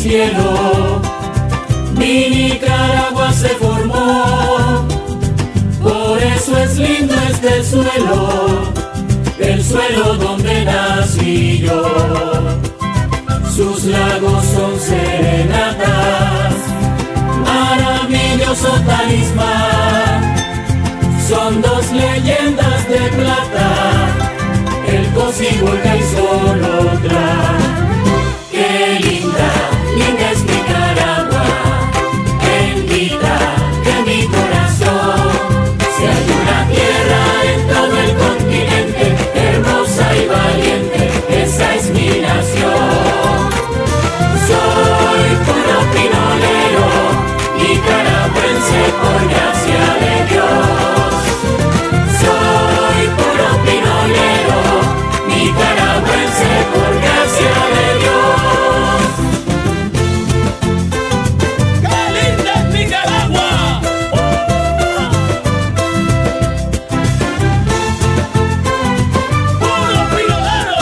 cielo, mi Nicaragua se formó. Por eso es lindo este suelo, el suelo donde nací yo. Sus lagos son serenatas, maravilloso talismán. Son dos leyendas de plata, el Cocibolca y Solotla. Qué linda, linda es Nicaragua, bendita de mi corazón. Si hay una tierra en todo el continente, hermosa y valiente, esa es mi nación. Soy puro pinolero, nicaragüense por gracia de Dios. Soy puro pinolero, nicaragüense por gracia de Dios. ¡Qué linda es Nicaragua! ¡Puro pinolero!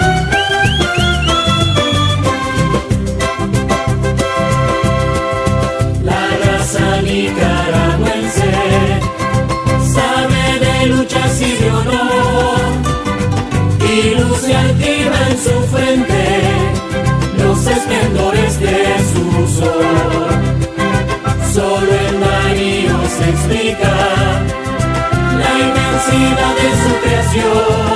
La raza nicaragüense sabe de luchas y de honor, y luce altiva en su frente los esplendores de su sol. Solo en Darío se explica la inmensidad de su creación.